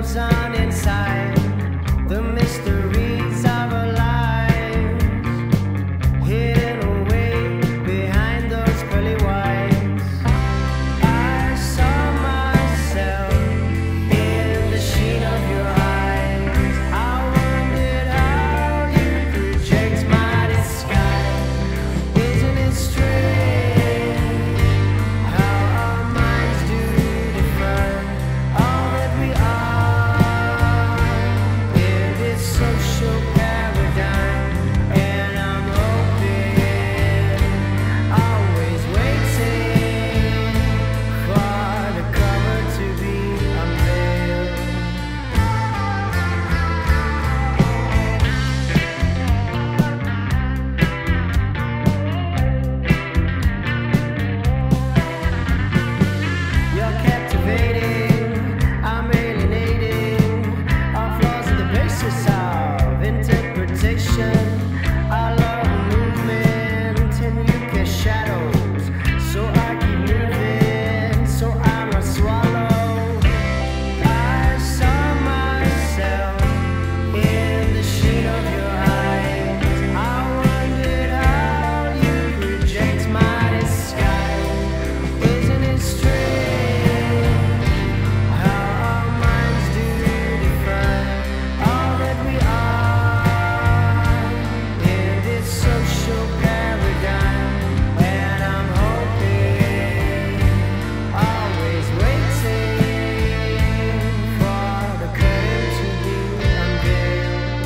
goes on inside the mysteries of our lives, hidden away behind those pearly whites. I saw myself in the sheen of your eyes. I wondered how you project my disguise. Isn't it strange how our minds do differ? All that we are in this social paradigm, and I'm hoping, always waiting for the cover to be unveiled. You're captivating, I'm alienating. Our flaws are the basis of interpretation. I love movement and you cast shadows, so I keep moving, so I'm not swallowed. I saw myself in the sheen of your eyes. I wondered how you project my disguise. Isn't it strange how our minds do differ? All that we are in this social paradigm, and I'm hoping, always waiting for the curtain to be unveiled.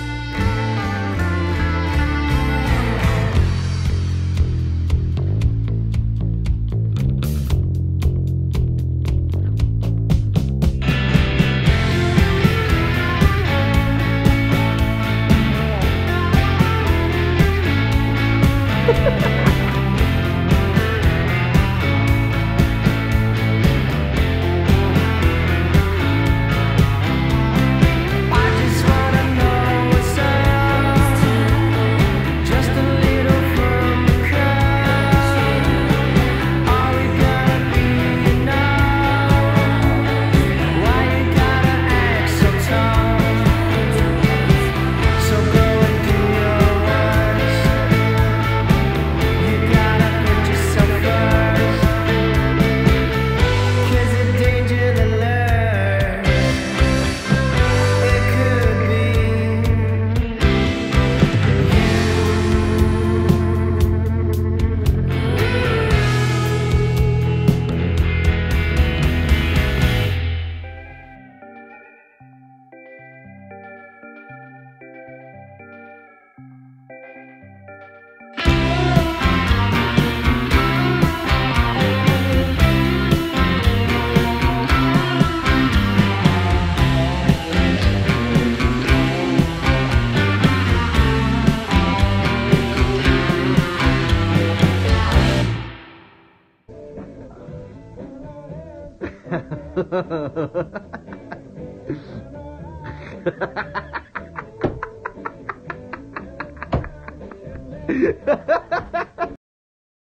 I just wanna know what's up, just a little from the cup. Are we gonna be enough? Why you gotta act so tough? So go and do your worst. You gotta put yourself first, 'cause the danger that lurks, it could be Ha ha ha ha!